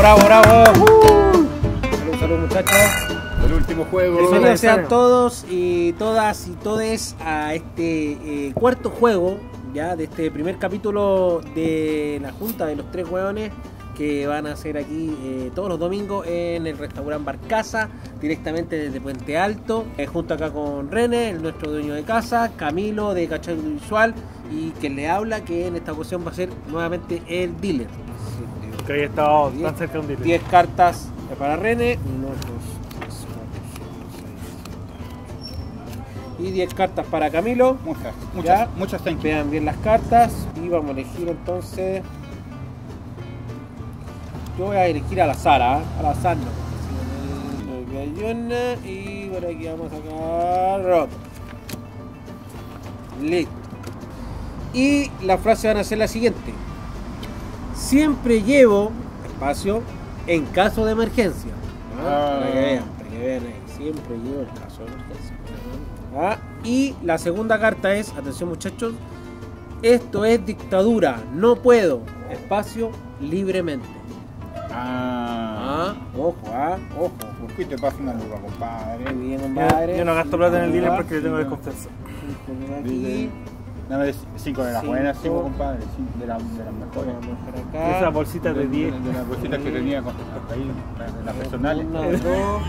bravo, bravo. Salud, salud, muchachos. El último juego. Bienvenidos sean todos y todas y todes a este cuarto juego ya de este primer capítulo de la junta de los tres hueones que van a hacer aquí todos los domingos en el restaurante Barcaza, directamente desde Puente Alto, junto acá con René, nuestro dueño de casa, Camilo de Cachai Audiovisual y quien le habla, que en esta ocasión va a ser nuevamente el dealer. Que había estado tan cerca de un dealer. 10 cartas para René. Y 10 cartas para Camilo. Muchas thank you. Vean bien las cartas y vamos a elegir entonces. Yo voy a elegir al azar, al azar no. Y por aquí vamos a sacar rock. Listo. Y la frase van a ser la siguiente: siempre llevo espacio en caso de emergencia. Para que vean ahí. Siempre llevo el caso de emergencia. Y la segunda carta es, atención muchachos, esto es dictadura, no puedo, espacio libremente. Ojo. ¿Por qué te pasa una lupa, compadre? Muy bien, compadre. Yo no gasto plata en el dealer porque le tengo desconfianza. Dame 5 de las buenas, 5 compadre, 5 de las mejores. Esa bolsita de 10. De las bolsitas que tenía con ahí, de las personales. 1, 2,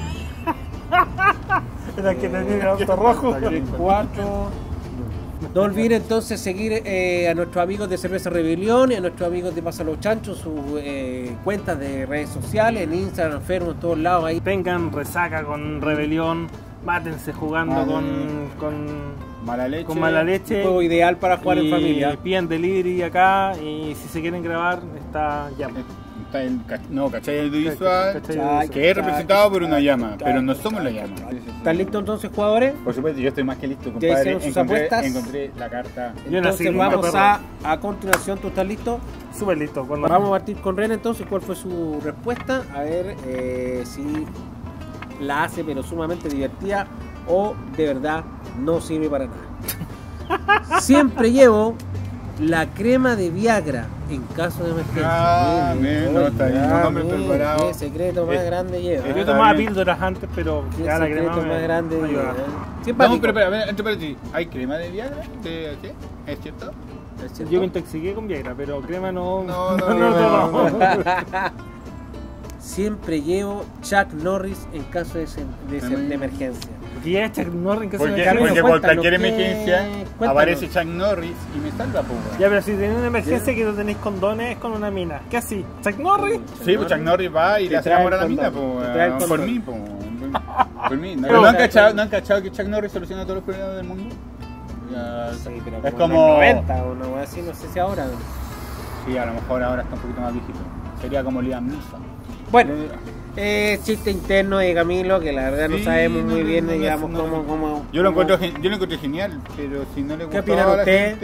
Era que tenía el auto rojo. 4. No olviden entonces seguir a nuestros amigos de Cerveza Rebelión y a nuestros amigos de Pasa los Chanchos, sus cuentas de redes sociales, en Instagram, Facebook, en todos lados ahí. Tengan resaca con rebelión, mátense jugando con mala leche. Con mala leche. Un juego ideal para jugar en familia. Pidan delivery acá y si se quieren grabar, está llama. Está el Cachai Audiovisual, que es representado por una llama, pero no somos la llama. ¿Están listos entonces, jugadores? Por supuesto, yo estoy más que listo, ¿Ya compadre. hicieron sus apuestas? Encontré la carta. Entonces vamos a continuación, ¿tú estás listo? Súper listo. Vamos a partir con René entonces, ¿cuál fue su respuesta? A ver si la hace pero sumamente divertida o de verdad no sirve para nada. Siempre llevo la crema de Viagra en caso de emergencia. No está bien, un hombre preparado. ¿Qué secreto más grande lleva? Yo tomaba píldoras antes, pero ya la crema más grande lleva. No, pero espera, ¿hay crema de Viagra? ¿De qué? ¿Es cierto? Yo me intoxiqué con Viagra, pero crema no. No. Siempre llevo Chuck Norris en caso de emergencia. Porque ya es Chuck Norris en caso de emergencia. Porque por cualquier emergencia aparece Chuck Norris y me salva, pues. Ya, pero si tenés una emergencia que no tenéis condones, es con una mina. ¿Qué así? ¿Chuck Norris? Sí, pues Chuck Norris va y le hace amor a la mina, pues. Por mí, pues. Por mí. ¿No han cachado que Chuck Norris soluciona todos los problemas del mundo? Sí, pero es como 90 o no, así, no sé si ahora. Sí, a lo mejor ahora está un poquito más viejito. Sería como Liam Neeson. Bueno, chiste interno de Camilo, que la verdad no sabemos muy bien, digamos, cómo... Yo lo encuentro genial, pero si no le gusta ¿qué opinan ustedes?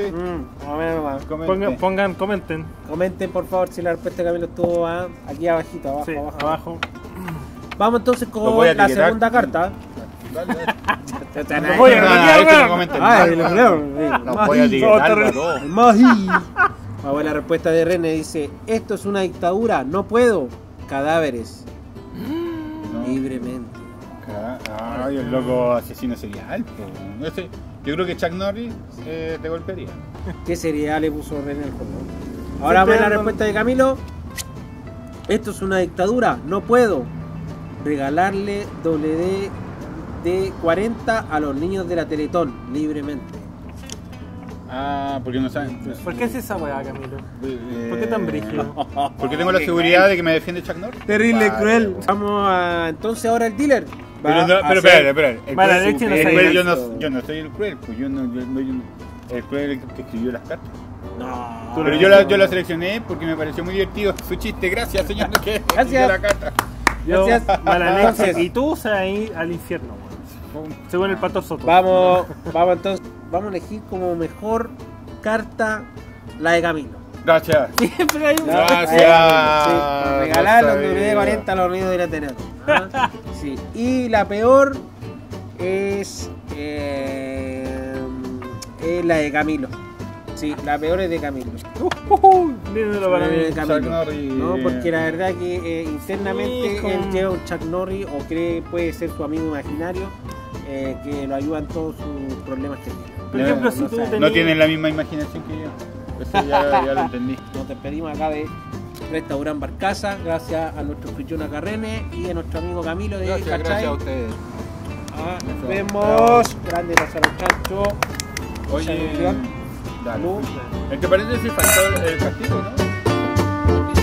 Comenten. Comenten, por favor, si la respuesta de Camilo estuvo aquí abajito, abajo, sí, abajo. Vamos entonces con la segunda carta. Los voy a etiquetar. Vamos a la respuesta de René, dice: esto es una dictadura, no puedo. Cadáveres. Libremente. Ay, el loco asesino serial. Yo creo que Chuck Norris te golpearía. ¿Qué serial le puso René al juego? Ahora vamos a la respuesta de Camilo. Esto es una dictadura, no puedo regalarle WD 40 a los niños de la Teletón libremente. Porque no saben. ¿Por qué es esa weá, Camilo? ¿Por qué tan brígido? Porque tengo la seguridad de que me defiende Chuck Norris. Terrible, cruel. Vamos a entonces ahora el dealer. Pero espera. Yo no soy el cruel, pues el cruel es el que escribió las cartas. No. Pero yo la seleccioné porque me pareció muy divertido su chiste. Gracias, señor, que escribió la carta. Gracias. Mala leche. Y tú se vas a ir al infierno, según el Pato Soto. Vamos entonces. Vamos a elegir como mejor carta la de Camilo. Gracias. Siempre hay una. Gracias. Sí, regalar los WD-40 a los niños de la Teletón. Sí. Y la peor es la de Camilo. Sí, la peor es de Camilo. Dímelo para mí. De Camilo. Chuck Norris, No, porque la verdad que internamente Hijo. él lleva un Chuck Norris o cree puede ser su amigo imaginario que lo ayuda en todos sus problemas que tiene. Por ejemplo, si no tú sabe. tenías... No tienen la misma imaginación que yo. Eso ya lo entendí. Nos despedimos acá de Restaurant Barcaza, gracias a nuestro Frichona Carrene y a nuestro amigo Camilo de Gracias Cachai. a ustedes. Nos vemos. Grande los muchachos. Oye, Salud. dale. El que parece que faltó el castigo, ¿no?